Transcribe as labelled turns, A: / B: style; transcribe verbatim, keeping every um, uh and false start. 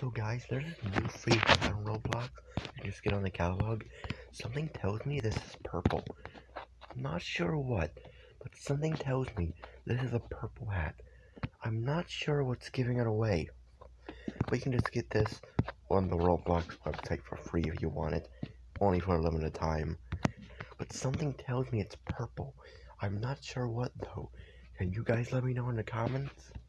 A: So guys, there's this new free hat on Roblox. You can just get on the catalog. Something tells me this is purple. I'm not sure what, but something tells me this is a purple hat. I'm not sure what's giving it away. But you can just get this on the Roblox website for free if you want it. Only for a limited time. But something tells me it's purple. I'm not sure what though. Can you guys let me know in the comments?